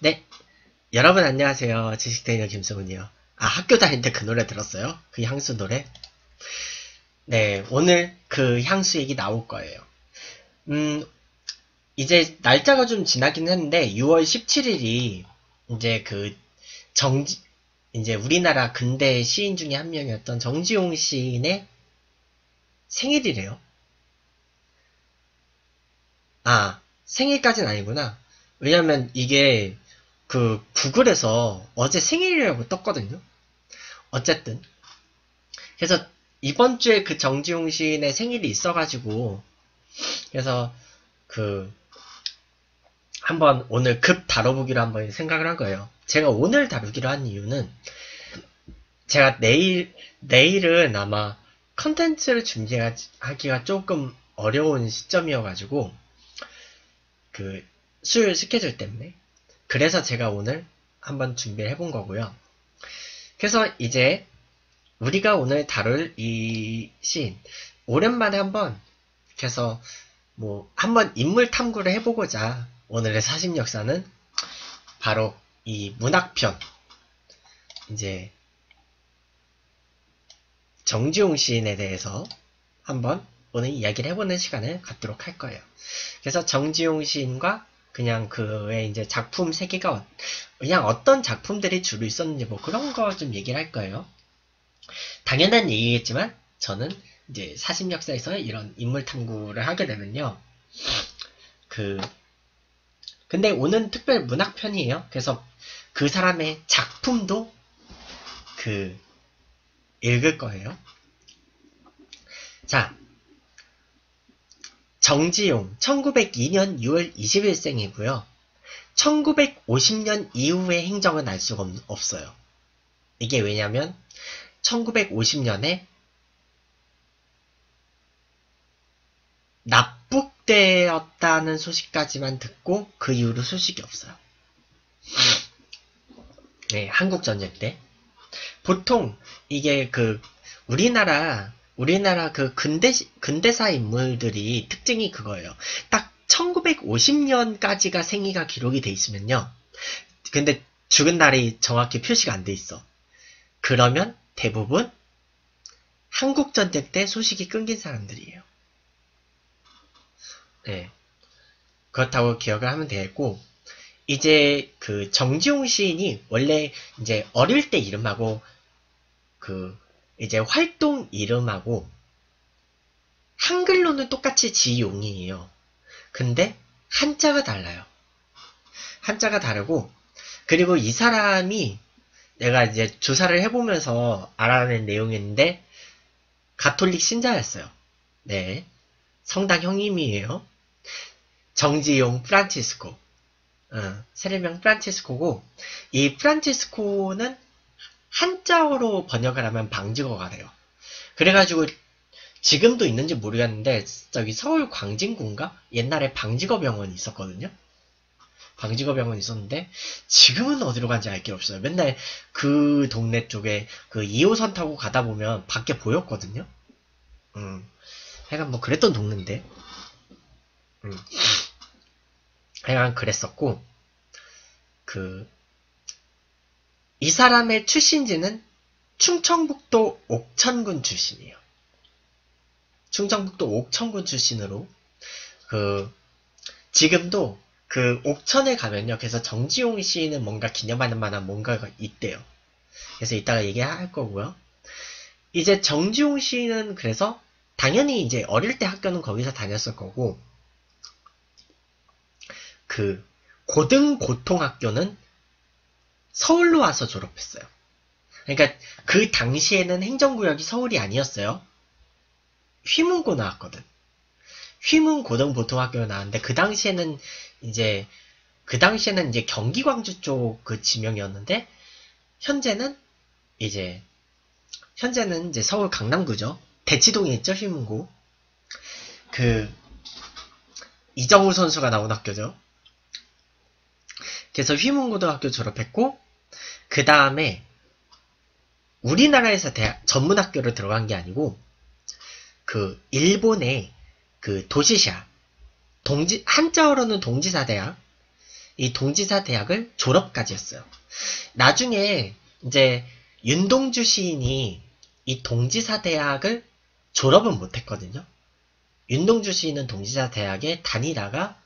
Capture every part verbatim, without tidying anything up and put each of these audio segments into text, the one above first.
네, 여러분 안녕하세요. 지식대인의 김승훈이요. 아, 학교 다닐 때 그 노래 들었어요? 그 향수 노래? 네, 오늘 그 향수 얘기 나올 거예요. 음, 이제 날짜가 좀 지나긴 했는데 유월 십칠일이 이제 그 정지, 이제 우리나라 근대 시인 중에 한 명이었던 정지용 시인의 생일이래요. 아, 생일까진 아니구나. 왜냐면 이게 그 구글에서 어제 생일이라고 떴거든요. 어쨌든 그래서 이번 주에 그 정지용 시인의 생일이 있어가지고 그래서 그 한번 오늘 급 다뤄보기로 한번 생각을 한 거예요. 제가 오늘 다루기로 한 이유는 제가 내일 내일은 아마 컨텐츠를 준비하기가 조금 어려운 시점이어가지고 그 수요일 스케줄 때문에 그래서 제가 오늘 한번 준비를 해본 거고요. 그래서 이제 우리가 오늘 다룰 이 시인 오랜만에 한번 그래서 뭐 한번 인물 탐구를 해보고자 오늘의 사심 역사는 바로 이 문학편 이제 정지용 시인에 대해서 한번 오늘 이야기를 해보는 시간을 갖도록 할 거예요. 그래서 정지용 시인과 그냥 그의 이제 작품 세계가 그냥 어떤 작품들이 주로 있었는지 뭐 그런 거 좀 얘기를 할 거예요. 당연한 얘기겠지만 저는 이제 사심 역사에서 이런 인물 탐구를 하게 되면요. 그 근데 오늘 특별 문학편이에요. 그래서 그 사람의 작품도 그 읽을 거예요. 자, 정지용 천구백이년 유월 이십일생이고요. 천구백오십년 이후의 행적은 알 수가 없어요. 이게 왜냐면 천구백오십년에 납북되었다는 소식까지만 듣고 그 이후로 소식이 없어요. 네, 한국전쟁 때. 보통 이게 그 우리나라 우리나라 그 근대 근대사 인물들이 특징이 그거예요. 딱 천구백오십년까지가 생이가 기록이 돼 있으면요. 근데 죽은 날이 정확히 표시가 안 돼 있어. 그러면 대부분 한국전쟁 때 소식이 끊긴 사람들이에요. 네. 그렇다고 기억을 하면 되겠고, 이제 그 정지용 시인이 원래 이제 어릴 때 이름하고 그 이제 활동 이름하고 한글로는 똑같이 지용이에요. 근데 한자가 달라요. 한자가 다르고, 그리고 이 사람이 내가 이제 조사를 해보면서 알아낸 내용인데 가톨릭 신자였어요. 네, 성당 형님이에요. 정지용 프란치스코, 어, 세례명 프란치스코고, 이 프란치스코는 한자어로 번역을 하면 방직어가 돼요. 그래가지고 지금도 있는지 모르겠는데 저기 서울 광진구인가? 옛날에 방직어 병원이 있었거든요. 방직어 병원이 있었는데 지금은 어디로 간지 알 게 없어요. 맨날 그 동네 쪽에 그 이호선 타고 가다 보면 밖에 보였거든요. 음, 하여간 뭐 그랬던 동네인데 음, 하여간 그랬었고 그 이 사람의 출신지는 충청북도 옥천군 출신이에요. 충청북도 옥천군 출신으로 그 지금도 그 옥천에 가면요. 그래서 정지용 시인은 뭔가 기념하는 만한 뭔가가 있대요. 그래서 이따가 얘기할 거고요. 이제 정지용 시인은 그래서 당연히 이제 어릴 때 학교는 거기서 다녔을 거고 그 고등고통학교는 서울로 와서 졸업했어요. 그러니까 그 당시에는 행정구역이 서울이 아니었어요. 휘문고 나왔거든. 휘문고등보통학교에 나왔는데 그 당시에는 이제 그 당시에는 이제 경기 광주 쪽 그 지명이었는데 현재는 이제 현재는 이제 서울 강남구죠. 대치동에 있죠, 휘문고. 그 이정우 선수가 나온 학교죠. 그래서 휘문고등학교 졸업했고 그 다음에 우리나라에서 대학 전문학교를 들어간 게 아니고 그 일본의 그 도시샤 동지 한자어로는 동지사대학 이 동지사 대학을 졸업까지 했어요. 나중에 이제 윤동주 시인이 이 동지사 대학을 졸업은 못했거든요. 윤동주 시인은 동지사 대학에 다니다가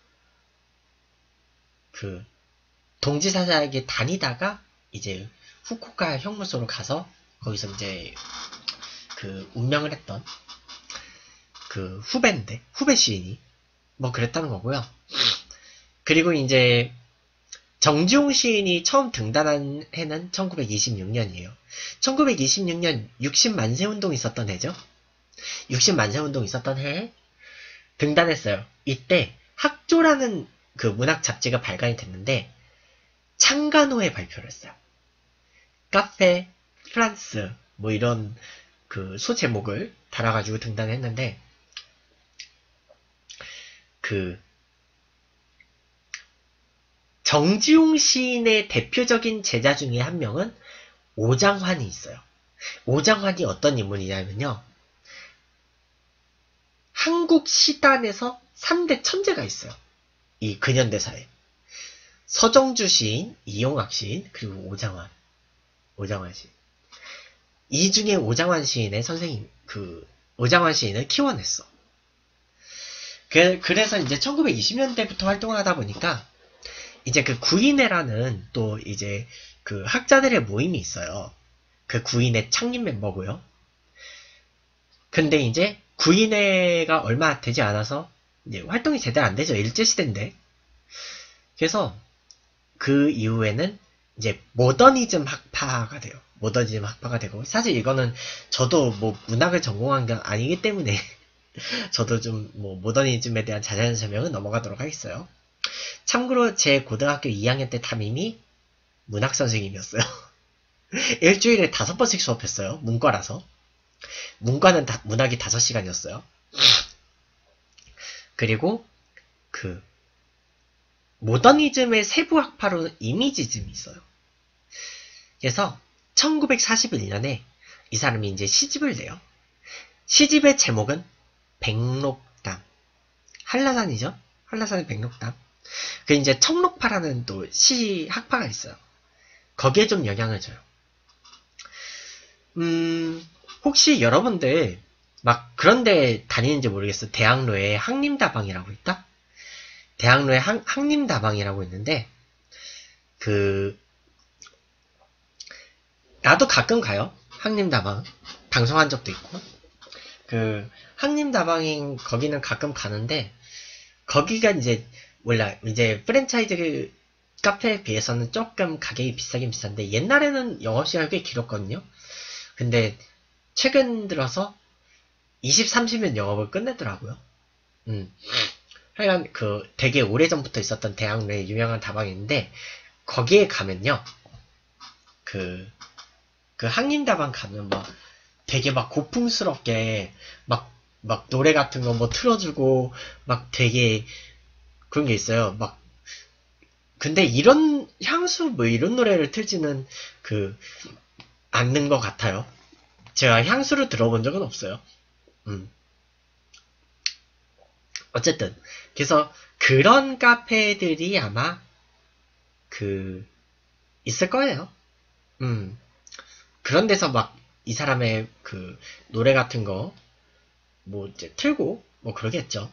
그 동지사 대학에 다니다가 이제 후쿠오카 형무소로 가서 거기서 이제 그 운명을 했던 그 후배인데 후배 시인이 뭐 그랬다는 거고요. 그리고 이제 정지용 시인이 처음 등단한 해는 천구백이십육 년이에요. 천구백이십육 년 육십 만세 운동이 있었던 해죠. 육십 만세 운동이 있었던 해에 등단했어요. 이때 학조라는 그 문학 잡지가 발간이 됐는데 창간호에 발표를 했어요. 카페, 프랑스 뭐 이런 그 소제목을 달아가지고 등단했는데 그 정지용 시인의 대표적인 제자 중에 한 명은 오장환이 있어요. 오장환이 어떤 인물이냐면요. 한국 시단에서 삼 대 천재가 있어요. 이 근현대사에. 서정주 시인, 이용학 시인, 그리고 오장환. 오장환 시인. 이 중에 오장환 시인의 선생님, 그, 오장환 시인을 키워냈어. 그, 그래서 이제 천구백이십 년대부터 활동을 하다 보니까 이제 그 구인회라는 또 이제 그 학자들의 모임이 있어요. 그 구인회 창립 멤버고요. 근데 이제 구인회가 얼마 되지 않아서 이제 활동이 제대로 안 되죠. 일제시대인데. 그래서 그 이후에는 이제 모더니즘 학파가 돼요. 모더니즘 학파가 되고 사실 이거는 저도 뭐 문학을 전공한 게 아니기 때문에 저도 좀 뭐 모더니즘에 대한 자세한 설명은 넘어가도록 하겠어요. 참고로 제 고등학교 이 학년 때 담임이 문학 선생님이었어요. 일주일에 다섯 번씩 수업했어요. 문과라서. 문과는 다, 문학이 다섯 시간이었어요. 그리고 그 모더니즘의 세부 학파로 이미지즘이 있어요. 그래서 천구백사십일 년에 이 사람이 이제 시집을 내요. 시집의 제목은 백록담. 한라산이죠. 한라산의 백록담. 그 이제 청록파라는 또 시 학파가 있어요. 거기에 좀 영향을 줘요. 음, 혹시 여러분들 막 그런데 다니는지 모르겠어. 대학로에 항림다방이라고 있다? 대학로에 항, 항림다방이라고 있는데 그 나도 가끔 가요. 항림다방 방송한 적도 있고 그 항림다방인 거기는 가끔 가는데 거기가 이제 몰라 이제 프랜차이즈 카페에 비해서는 조금 가격이 비싸긴 비싼데 옛날에는 영업시간이 꽤 길었거든요. 근데 최근 들어서 이십, 삼십년 영업을 끝내더라고요. 음. 하여간 그 되게 오래전부터 있었던 대학로에 유명한 다방인데 거기에 가면요. 그, 그 항림다방 가면 막 되게 막 고풍스럽게 막, 막 노래 같은 거 뭐 틀어주고 막 되게 그런 게 있어요. 막 근데 이런 향수 뭐 이런 노래를 틀지는 그 않는 것 같아요. 제가 향수를 들어본 적은 없어요. 음. 어쨌든 그래서 그런 카페들이 아마 그 있을 거예요. 음. 그런 데서 막 이 사람의 그 노래 같은 거 뭐 이제 틀고 뭐 그러겠죠.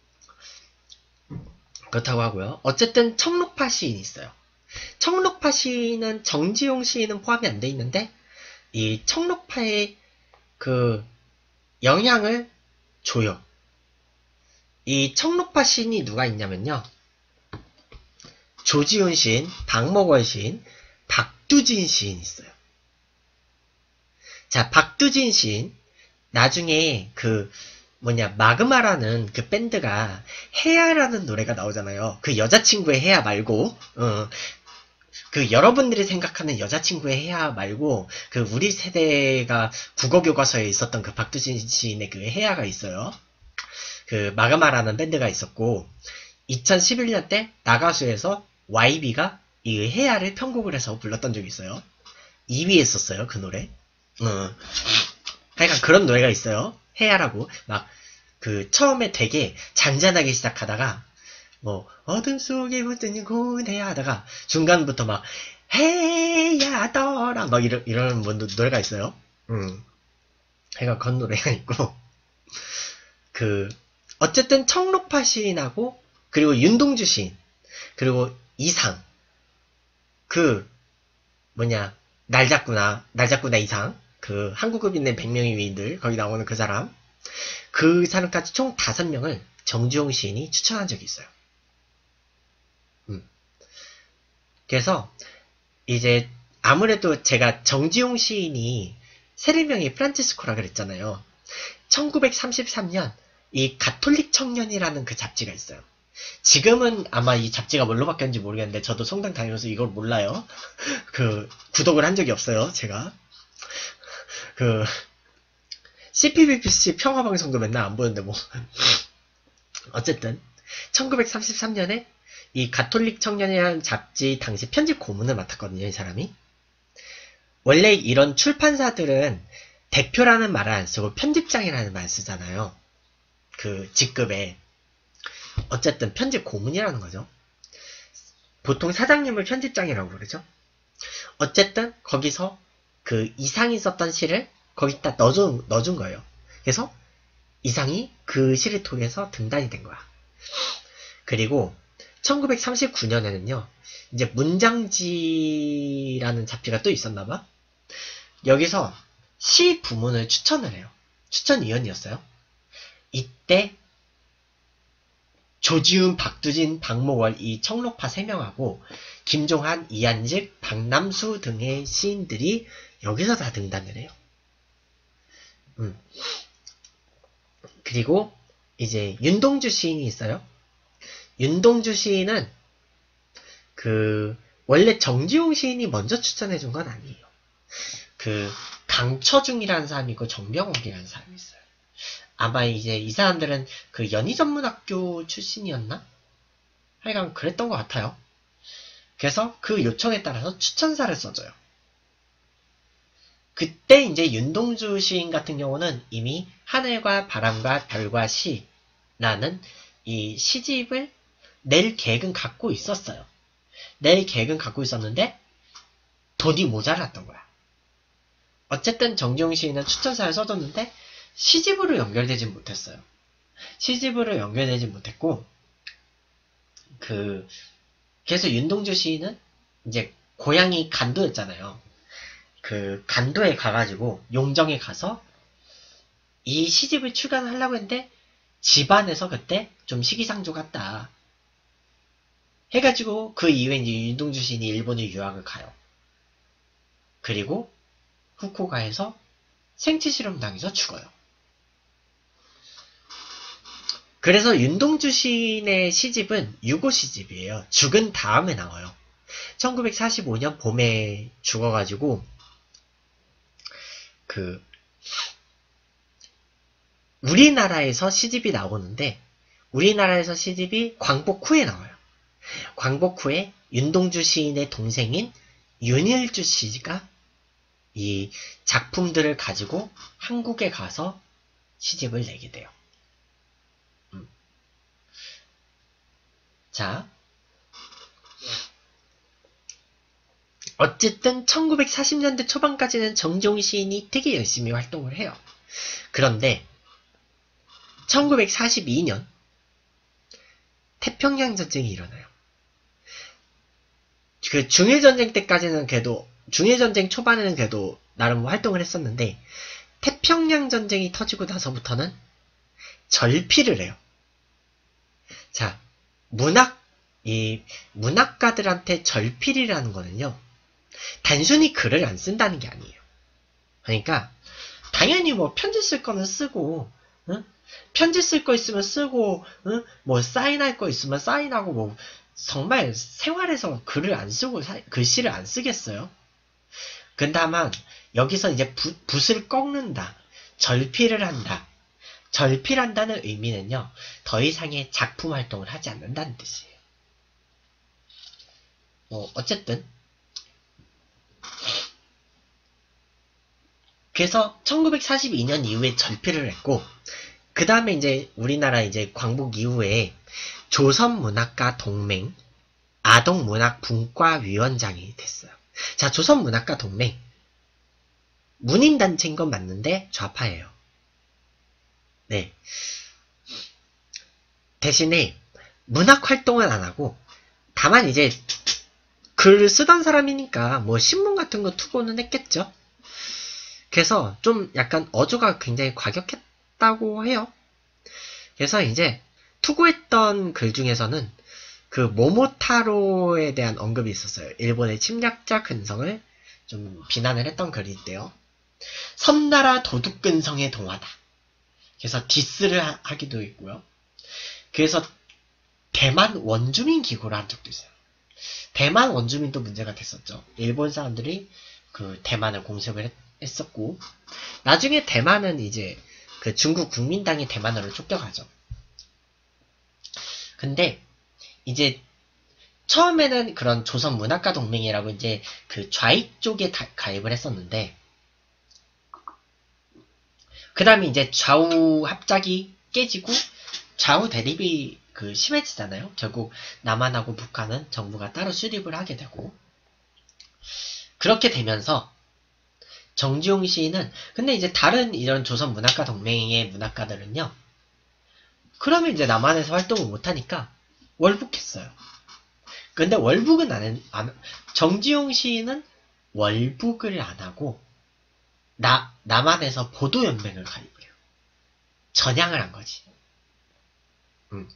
그렇다고 하고요. 어쨌든 청록파 시인이 있어요. 청록파 시인은 정지용 시인은 포함이 안 돼 있는데 이 청록파의 그 영향을 줘요. 이 청록파 시인이 누가 있냐면요. 조지훈 시인, 박목월 시인, 박두진 시인이 있어요. 자, 박두진 시인 나중에 그 뭐냐 마그마라는 그 밴드가 해야라는 노래가 나오잖아요. 그 여자친구의 해야 말고 어, 그 여러분들이 생각하는 여자친구의 해야 말고 그 우리 세대가 국어교과서에 있었던 그 박두진 시인의 그 해야가 있어요. 그 마그마라는 밴드가 있었고 이천십일 년 때 나가수에서 와이비가 이 해야를 편곡을 해서 불렀던 적이 있어요. 이 위 했었어요 그 노래. 어. 하여간 그런 노래가 있어요. 해야라고 막 그 처음에 되게 잔잔하게 시작하다가 뭐 어둠 속에 붙은 고대 하다가 중간부터 막 해야더라 막 이런 이런 뭐 노래가 있어요. 음, 해가 건 노래가 있고 그 어쨌든 청록파 시인하고 그리고 윤동주 시인 그리고 이상 그 뭐냐 날 잡구나 날 잡구나 이상 그 한국급 있는 백 명의 위인들 거기 나오는 그 사람 그 사람까지 총 다섯 명을 정주영 시인이 추천한 적이 있어요. 음. 그래서 이제 아무래도 제가 정지용 시인이 세례명이 프란치스코라 그랬잖아요. 천구백삼십삼 년 이 가톨릭 청년이라는 그 잡지가 있어요. 지금은 아마 이 잡지가 뭘로 바뀌었는지 모르겠는데 저도 성당 다니면서 이걸 몰라요. 그 구독을 한 적이 없어요. 제가 그 씨피비씨 평화방송도 맨날 안 보는데 뭐 어쨌든 천구백삼십삼 년에 이 가톨릭 청년이라는 잡지 당시 편집 고문을 맡았거든요. 이 사람이. 원래 이런 출판사들은 대표라는 말을 안 쓰고 편집장이라는 말을 쓰잖아요. 그 직급에. 어쨌든 편집 고문이라는 거죠. 보통 사장님을 편집장이라고 그러죠. 어쨌든 거기서 그 이상이 썼던 시를 거기다 넣어준, 넣어준 거예요. 그래서 이상이 그 시를 통해서 등단이 된 거야. 그리고 천구백삼십구 년에는요. 이제 문장지라는 잡지가 또 있었나봐. 여기서 시 부문을 추천을 해요. 추천위원이었어요. 이때 조지훈, 박두진, 박목월 이 청록파 세 명하고 김종한, 이한직, 박남수 등의 시인들이 여기서 다 등단을 해요. 음. 그리고 이제 윤동주 시인이 있어요. 윤동주 시인은 그 원래 정지용 시인이 먼저 추천해준 건 아니에요. 그 강처중이라는 사람이 있고 정병옥이라는 사람이 있어요. 아마 이제 이 사람들은 그 연희전문학교 출신이었나? 하여간 그랬던 것 같아요. 그래서 그 요청에 따라서 추천사를 써줘요. 그때 이제 윤동주 시인 같은 경우는 이미 하늘과 바람과 별과 시라는 이 시집을 낼 계획은 갖고 있었어요. 낼 계획은 갖고 있었는데 돈이 모자랐던 거야. 어쨌든 정지용 시인은 추천사를 써줬는데 시집으로 연결되지 못했어요. 시집으로 연결되지 못했고 그 그래서 윤동주 시인은 이제 고향이 간도였잖아요. 그 간도에 가가지고 용정에 가서 이 시집을 출간하려고 했는데 집안에서 그때 좀 시기상조 같다 해가지고 그 이후에 이제 윤동주 시인이 일본에 유학을 가요. 그리고 후쿠오카에서 생체실험 당해서 죽어요. 그래서 윤동주 시인의 시집은 유고 시집이에요. 죽은 다음에 나와요. 천구백사십오 년 봄에 죽어가지고 그 우리나라에서 시집이 나오는데 우리나라에서 시집이 광복 후에 나와요. 광복 후에 윤동주 시인의 동생인 윤일주 씨가 이 작품들을 가지고 한국에 가서 시집을 내게 돼요. 음. 자, 어쨌든 천구백사십 년대 초반까지는 정지용 시인이 되게 열심히 활동을 해요. 그런데 천구백사십이 년 태평양 전쟁이 일어나요. 그 중일전쟁 때까지는 그래도 중일전쟁 초반에는 그래도 나름 활동을 했었는데 태평양 전쟁이 터지고 나서부터는 절필을 해요. 자, 문학 이 문학가들한테 절필이라는 거는요. 단순히 글을 안 쓴다는 게 아니에요. 그러니까 당연히 뭐 편지 쓸 거는 쓰고 응? 편지 쓸 거 있으면 쓰고 응? 뭐 사인할 거 있으면 사인하고 뭐 정말 생활에서 글을 안 쓰고 사, 글씨를 안 쓰겠어요? 근다만 여기서 이제 부, 붓을 꺾는다, 절필을 한다. 절필한다는 의미는요. 더 이상의 작품 활동을 하지 않는다는 뜻이에요. 뭐 어쨌든 그래서 천구백사십이 년 이후에 절필을 했고 그 다음에 이제 우리나라 이제 광복 이후에 조선문학가 동맹 아동문학분과위원장이 됐어요. 자, 조선문학가 동맹 문인단체인 건 맞는데 좌파예요. 네. 대신에 문학활동은 안 하고 다만 이제 글을 쓰던 사람이니까 뭐 신문 같은 거 투고는 했겠죠. 그래서 좀 약간 어조가 굉장히 과격했다고 해요. 그래서 이제 투고했던 글 중에서는 그 모모타로에 대한 언급이 있었어요. 일본의 침략자 근성을 좀 비난을 했던 글이 있대요. 섬나라 도둑근성의 동화다. 그래서 디스를 하, 하기도 있고요. 그래서 대만 원주민 기고를 한 적도 있어요. 대만 원주민도 문제가 됐었죠. 일본 사람들이 그 대만을 공습을 했, 했었고 나중에 대만은 이제 그 중국 국민당이 대만으로 쫓겨가죠. 근데 이제 처음에는 그런 조선 문학가 동맹이라고 이제 그 좌익 쪽에 다, 가입을 했었는데 그 다음에 이제 좌우 합작이 깨지고 좌우 대립이 그 심해지잖아요. 결국 남한하고 북한은 정부가 따로 수립을 하게 되고 그렇게 되면서 정지용 시인은 근데 이제 다른 이런 조선 문학가 동맹의 문학가들은요. 그러면 이제 남한에서 활동을 못하니까 월북했어요. 근데 월북은 안, 안 정지용 시인은 월북을 안 하고 나, 남한에서 보도연맹을 가입해요. 전향을 한 거지. 음.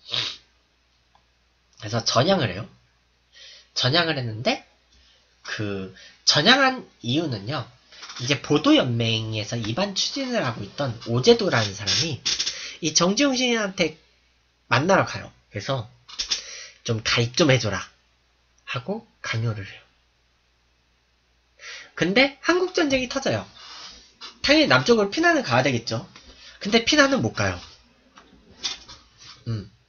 그래서 전향을 해요. 전향을 했는데 그 전향한 이유는요. 이제 보도연맹에서 입안 추진을 하고 있던 오제도라는 사람이 이 정지용 시인한테 만나러 가요. 그래서 좀 가입 좀 해줘라 하고 강요를 해요. 근데 한국전쟁이 터져요. 당연히 남쪽으로 피난을 가야 되겠죠. 근데 피난은 못 가요. 음.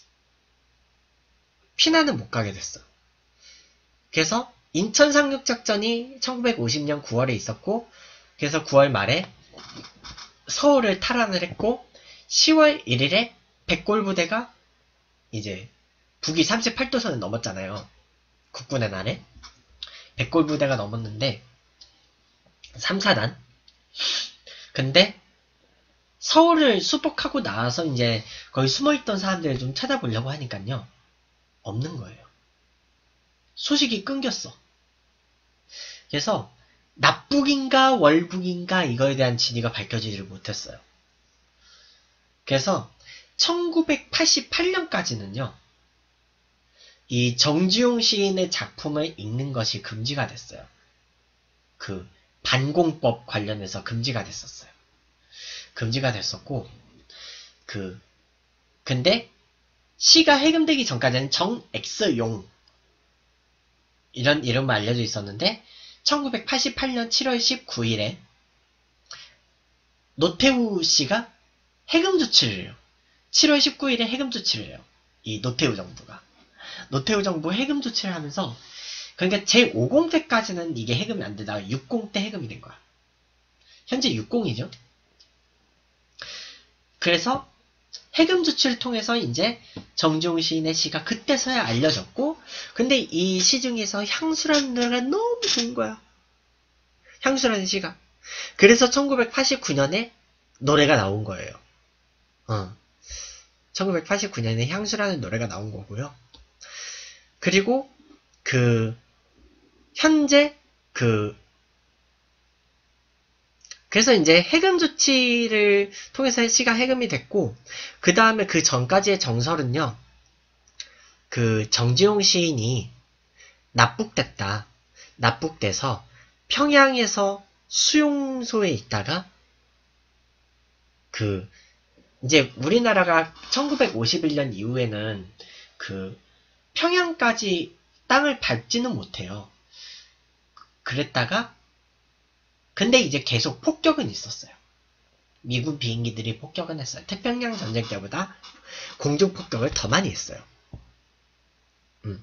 피난은 못 가게 됐어. 그래서 인천 상륙작전이 천구백오십 년 구월에 있었고 그래서 구월 말에 서울을 탈환을 했고 시월 일일에 백골부대가 이제 북위 삼십팔 도선을 넘었잖아요. 국군의 날에 백골부대가 넘었는데 삼 사단 근데 서울을 수복하고 나와서 이제 거기 숨어있던 사람들을 좀 찾아보려고 하니까요. 없는 거예요. 소식이 끊겼어. 그래서 납북인가 월북인가 이거에 대한 진위가 밝혀지지를 못했어요. 그래서 천구백팔십팔 년까지는요. 이 정지용 시인의 작품을 읽는 것이 금지가 됐어요. 그 반공법 관련해서 금지가 됐었어요. 금지가 됐었고 그 근데 시가 해금되기 전까지는 정엑스용 이런 이름만 알려져 있었는데 천구백팔십팔 년 칠월 십구일에 노태우 씨가 해금 조치를 해요. 칠월 십구일에 해금 조치를 해요. 이 노태우 정부가. 노태우 정부 해금 조치를 하면서 그러니까 제오공 때까지는 이게 해금이 안 되다가 육공 때 해금이 된 거야. 현재 육공이죠. 그래서 해금 조치를 통해서 이제 정지용 시인의 시가 그때서야 알려졌고 근데 이 시 중에서 향수라는 노래가 너무 좋은 거야. 향수라는 시가. 그래서 천구백팔십구 년에 노래가 나온 거예요. 어. 천구백팔십구 년에 향수라는 노래가 나온 거고요. 그리고 그 현재 그 그래서 이제 해금 조치를 통해서 시가 해금이 됐고 그 다음에 그 전까지의 정설은요. 그 정지용 시인이 납북됐다. 납북돼서 평양에서 수용소에 있다가 그 이제 우리나라가 천구백오십일 년 이후에는 그 평양까지 땅을 밟지는 못해요. 그랬다가 근데 이제 계속 폭격은 있었어요. 미군 비행기들이 폭격은 했어요. 태평양 전쟁 때보다 공중 폭격을 더 많이 했어요. 음.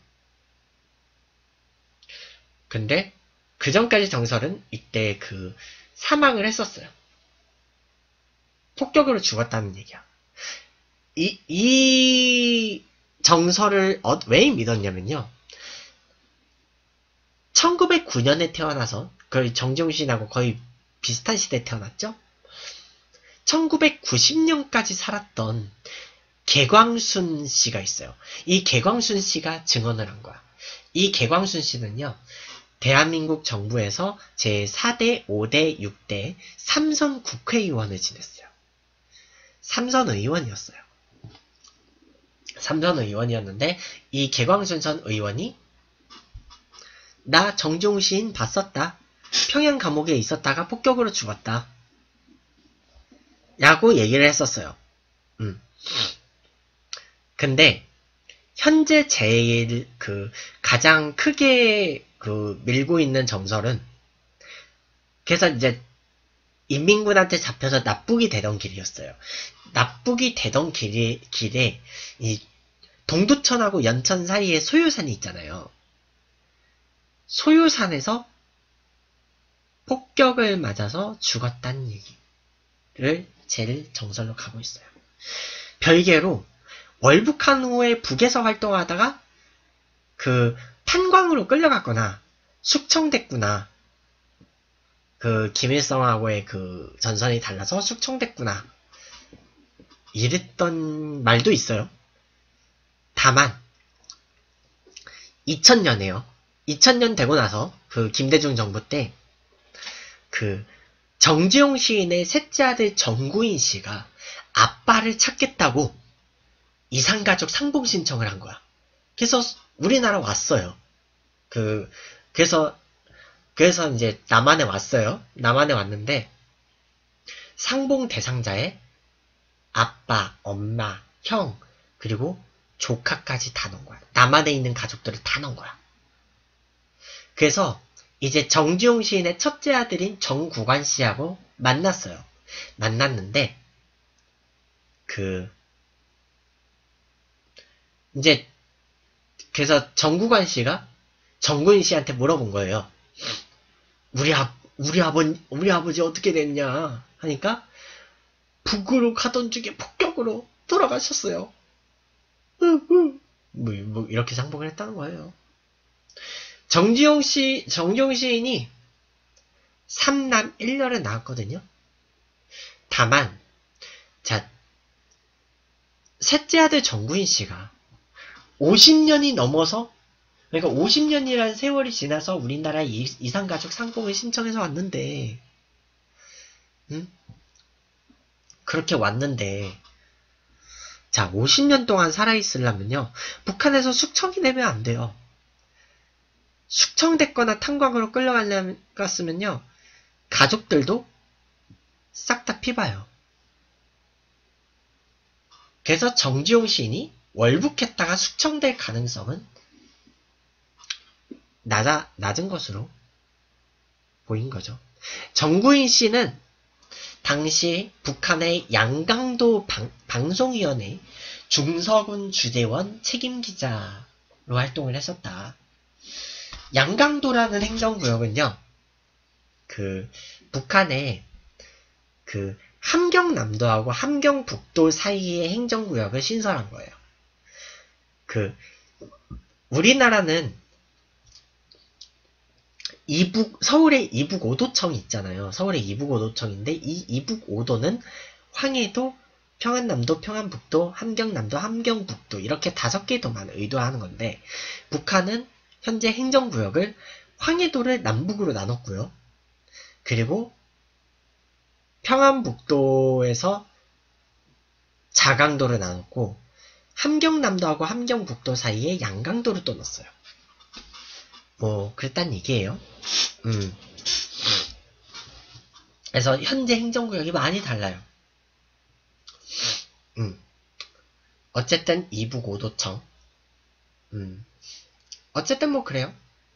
근데 그 전까지 정설은 이때 그 사망을 했었어요. 폭격으로 죽었다는 얘기야. 이, 이 정설을 어, 왜 믿었냐면요. 천구백구 년에 태어나서 거의 정지용 시인하고 거의 비슷한 시대에 태어났죠. 천구백구십 년까지 살았던 개광순 씨가 있어요. 이 개광순 씨가 증언을 한 거야. 이 개광순 씨는요. 대한민국 정부에서 제사 대, 오 대, 육 대 삼선 국회의원을 지냈어요. 삼선 의원이었어요. 삼선 의원이었는데 이 개광순 전 의원이 나 정지용 시인 봤었다. 평양 감옥에 있었다가 폭격으로 죽었다. 라고 얘기를 했었어요. 음. 근데 현재 제일 그 가장 크게 그 밀고 있는 정설은 그래서 이제 인민군한테 잡혀서 납북이 되던 길이었어요. 납북이 되던 길이, 길에 이 동두천하고 연천 사이에 소유산이 있잖아요. 소유산에서 폭격을 맞아서 죽었다는 얘기를 제일 정설로 가고 있어요. 별개로 월북한 후에 북에서 활동하다가 그 탄광으로 끌려갔거나 숙청됐구나. 그 김일성하고의 그 전선이 달라서 숙청됐구나. 이랬던 말도 있어요. 다만 이천 년에요. 이천 년 되고 나서 그 김대중 정부 때 그 정지용 시인의 셋째 아들 정구인 씨가 아빠를 찾겠다고 이산가족 상봉 신청을 한 거야. 그래서 우리나라 왔어요. 그 그래서 그래서 이제 남한에 왔어요. 남한에 왔는데 상봉 대상자에 아빠, 엄마, 형 그리고 조카까지 다 넣은 거야. 남한에 있는 가족들을 다 넣은 거야. 그래서 이제 정지용 시인의 첫째 아들인 정구관 씨하고 만났어요. 만났는데 그 이제 그래서 정구관 씨가 정구인 씨한테 물어본 거예요. 우리 아 우리 아버지 우리 아버지 어떻게 됐냐 하니까 북으로 가던 중에 폭격으로 돌아가셨어요. 뭐, 뭐 이렇게 상봉을 했다는 거예요. 정지용 씨, 정지용 시인이 삼남 일 녀를 낳았거든요. 다만, 자, 셋째 아들 정구인 씨가 오십 년이 넘어서, 그러니까 오십 년이라는 세월이 지나서 우리나라 이산가족 상봉을 신청해서 왔는데, 응? 그렇게 왔는데, 자, 오십 년 동안 살아있으려면요, 북한에서 숙청이 되면 안 돼요. 숙청됐거나 탄광으로 끌려갔으면요, 가족들도 싹 다 피봐요. 그래서 정지용 시인이 월북했다가 숙청될 가능성은 낮아, 낮은 것으로 보인 거죠. 정구인 씨는 당시 북한의 양강도 방, 방송위원회 중서군 주재원 책임기자로 활동을 했었다. 양강도라는 행정구역은요, 그, 북한의 그, 함경남도하고 함경북도 사이의 행정구역을 신설한 거예요. 그, 우리나라는 이북, 서울의 이북 오도청이 있잖아요. 서울의 이북 오도청인데, 이 이북 오도는 황해도, 평안남도, 평안북도, 함경남도, 함경북도, 이렇게 다섯 개 도만 의도하는 건데, 북한은 현재 행정구역을 황해도를 남북으로 나눴고요. 그리고 평안북도에서 자강도를 나눴고 함경남도하고 함경북도 사이에 양강도를 또 넣었어요. 뭐 그랬단 얘기예요. 음. 그래서 현재 행정구역이 많이 달라요. 음. 어쨌든 이북 오도청. 음. 어쨌든 뭐 그래요.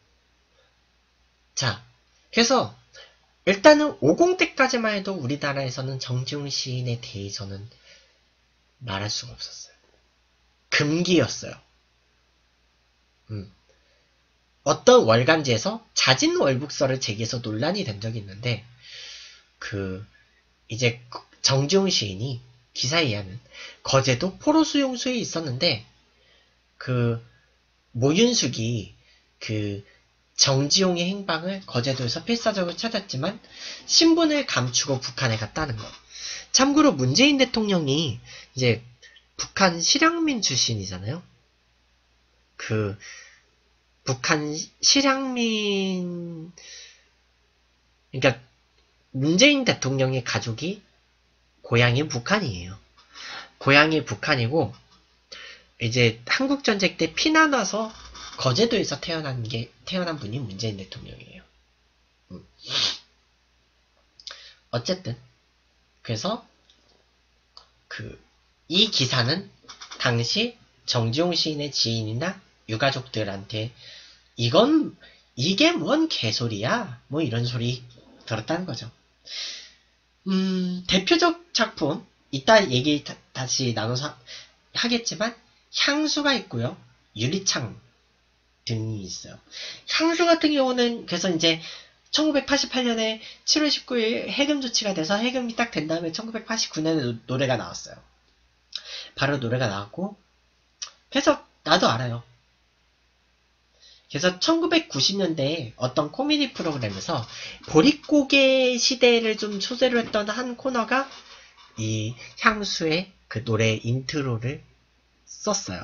자, 그래서 일단은 오십 때까지만 해도 우리나라에서는 정지용 시인에 대해서는 말할 수가 없었어요. 금기였어요. 음. 어떤 월간지에서 자진 월북서를 제기해서 논란이 된 적이 있는데, 그 이제 정지용 시인이 기사에 의하면 거제도 포로 수용소에 있었는데 그 모윤숙이 그 정지용의 행방을 거제도에서 필사적으로 찾았지만 신분을 감추고 북한에 갔다는 거. 참고로 문재인 대통령이 이제 북한 실향민 출신이잖아요. 그 북한 실향민, 그러니까 문재인 대통령의 가족이 고향이 북한이에요. 고향이 북한이고 이제 한국전쟁 때 피난 와서 거제도에서 태어난 게 태어난 분이 문재인 대통령이에요. 음. 어쨌든 그래서 그 이 기사는 당시 정지용 시인의 지인이나 유가족들한테 이건 이게 뭔 개소리야 뭐 이런 소리 들었다는 거죠. 음, 대표적 작품 이따 얘기 다, 다시 나눠서 하겠지만 향수가 있고요. 유리창 등이 있어요. 향수 같은 경우는 그래서 이제 천구백팔십팔 년에 칠월 십구일 해금 조치가 돼서 해금이 딱 된 다음에 천구백팔십구 년에 노래가 나왔어요. 바로 노래가 나왔고 그래서 나도 알아요. 그래서 천구백구십 년대에 어떤 코미디 프로그램에서 보릿고개 시대를 좀 소재로 했던 한 코너가 이 향수의 그 노래 인트로를 썼어요.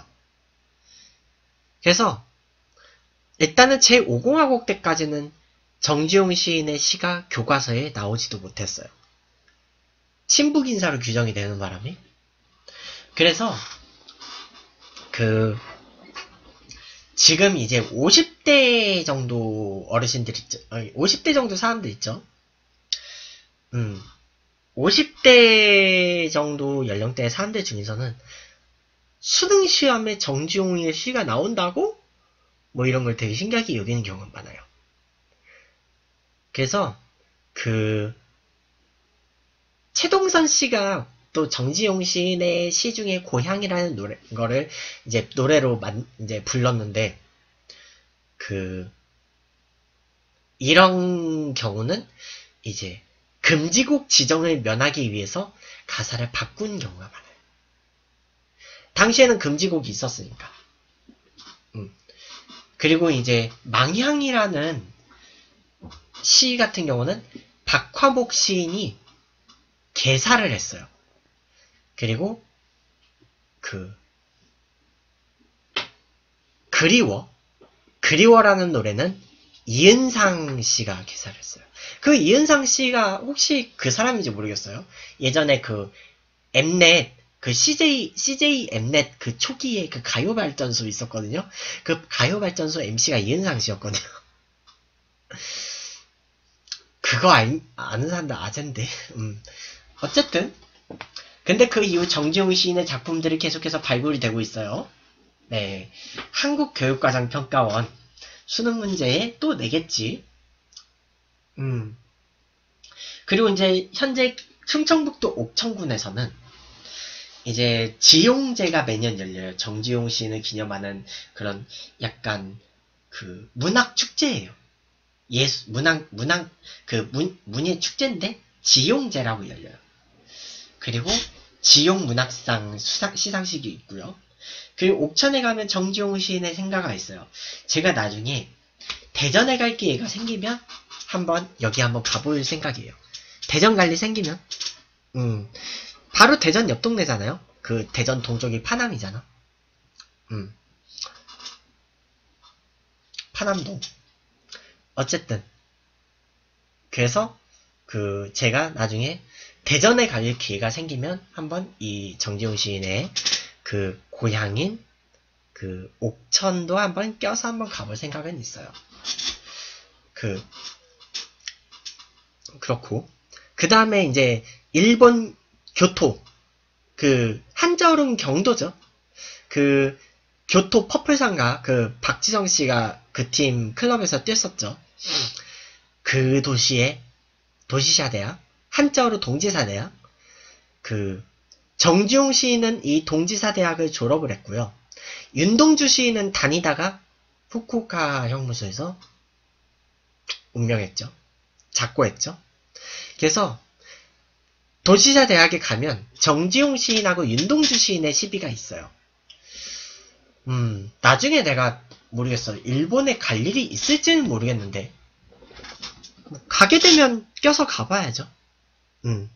그래서 일단은 제오 공화국 때까지는 정지용 시인의 시가 교과서에 나오지도 못했어요. 친북인사로 규정이 되는 바람에. 그래서 그 지금 이제 오십 대 정도 어르신들 있죠. 오십 대 정도 사람들 있죠. 음, 오십 대 정도 연령대의 사람들 중에서는 수능 시험에 정지용의 시가 나온다고? 뭐 이런 걸 되게 신기하게 여기는 경우가 많아요. 그래서 그 최동선 씨가 또 정지용 시인의 시 중에 고향이라는 노래 거를 이제 노래로 만, 이제 불렀는데 그 이런 경우는 이제 금지곡 지정을 면하기 위해서 가사를 바꾼 경우가 많아요. 당시에는 금지곡이 있었으니까. 음. 그리고 이제 망향이라는 시 같은 경우는 박화목 시인이 개사를 했어요. 그리고 그 그리워 그리워라는 노래는 이은상 씨가 개사를 했어요. 그 이은상 씨가 혹시 그 사람인지 모르겠어요. 예전에 그 엠넷 그 씨제이 씨제이 엠넷 그 초기에 그 가요발전소 있었거든요. 그 가요발전소 엠씨가 이은상 씨였거든요. 그거 알, 아는 사람들 아젠데. 음. 어쨌든 근데 그 이후 정지용 시인의 작품들이 계속해서 발굴이 되고 있어요. 네, 한국교육과정평가원 수능 문제에 또 내겠지. 음. 그리고 이제 현재 충청북도 옥천군에서는 이제 지용제가 매년 열려요. 정지용 시인을 기념하는 그런 약간 그 문학 축제예요. 예수 문학 문학 그 문 문예 축제인데 지용제라고 열려요. 그리고 지용 문학상 수상, 시상식이 있고요. 그리고 옥천에 가면 정지용 시인의 생가가 있어요. 제가 나중에 대전에 갈 기회가 생기면 한번 여기 한번 가볼 생각이에요. 대전 갈 일 생기면 음 바로 대전 옆 동네잖아요. 그 대전 동쪽이 파남이잖아. 음 파남동. 어쨌든 그래서 그 제가 나중에 대전에 갈 기회가 생기면 한번 이 정지용 시인의 그 고향인 그 옥천도 한번 껴서 한번 가볼 생각은 있어요. 그 그렇고 그 다음에 이제 일본 교토 그 한자어른 경도죠. 그 교토 퍼플상가 그 박지성 씨가 그 팀 클럽에서 뛰었었죠. 그 도시의 도시사 대학 한자어로 동지사 대학 그 정지용 시인은 이 동지사 대학을 졸업을 했고요. 윤동주 시인은 다니다가 후쿠오카 형무소에서 운명했죠. 작고했죠. 그래서 도시사 대학에 가면 정지용 시인하고 윤동주 시인의 시비가 있어요. 음, 나중에 내가 모르겠어. 일본에 갈 일이 있을지는 모르겠는데, 뭐 가게 되면 껴서 가봐야죠. 음.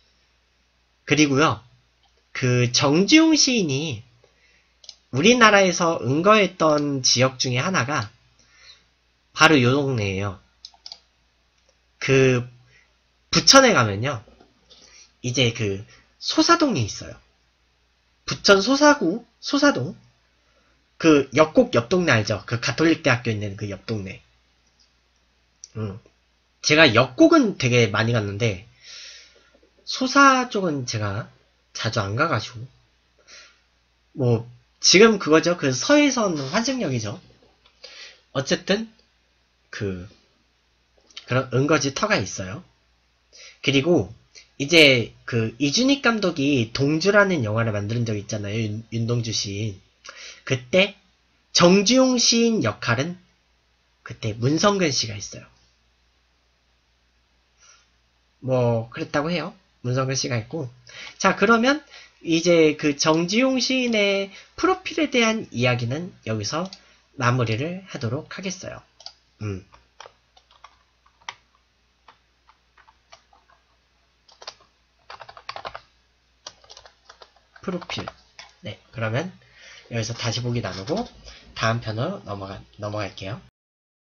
그리고요, 그 정지용 시인이 우리나라에서 은거했던 지역 중에 하나가 바로 요 동네예요. 그 부천에 가면요, 이제 그 소사동이 있어요. 부천 소사구, 소사동. 그 옆곡 옆 동네 알죠? 그 가톨릭 대학교 있는 그 옆 동네. 음. 제가 옆곡은 되게 많이 갔는데 소사 쪽은 제가 자주 안 가가지고 뭐 지금 그거죠. 그 서해선 환승역이죠. 어쨌든 그 그런 은거지 터가 있어요. 그리고 이제 그 이준익 감독이 동주라는 영화를 만든 적 있잖아요. 윤, 윤동주 시인. 그때 정주용 시인 역할은 그때 문성근 씨가 했어요. 뭐 그랬다고 해요. 문성근 씨가 있고. 자, 그러면 이제 그 정지용 시인의 프로필에 대한 이야기는 여기서 마무리를 하도록 하겠어요. 음. 프로필. 네, 그러면 여기서 다시 보기 나누고 다음 편으로 넘어가, 넘어갈게요.